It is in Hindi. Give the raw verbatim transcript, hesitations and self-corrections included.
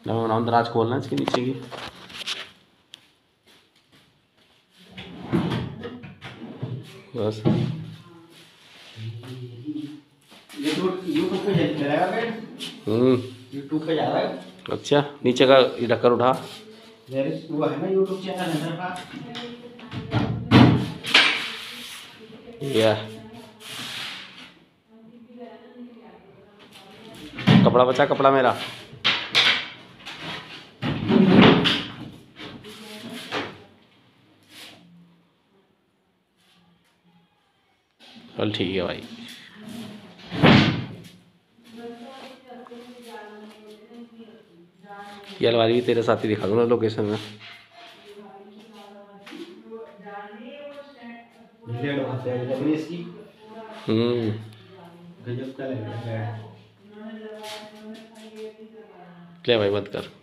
मैं बनाऊँ दराज खोलना इसके नीचे की। बस यूट्यूब पे चलेगा फिर। हम्म यूट्यूब पे जा रहा है। अच्छा, नीचे का ढक्कन उठा। वो है ना यूट्यूब चैनल है मेरा। या कपड़ा बचा, कपड़ा मेरा। चल ठीक है भाई। ये अलमारी भी तेरे साथ ही दिखा दूँगा लोकेशन में। हम्म गजब का लग रहा है। ले भाई मत कर।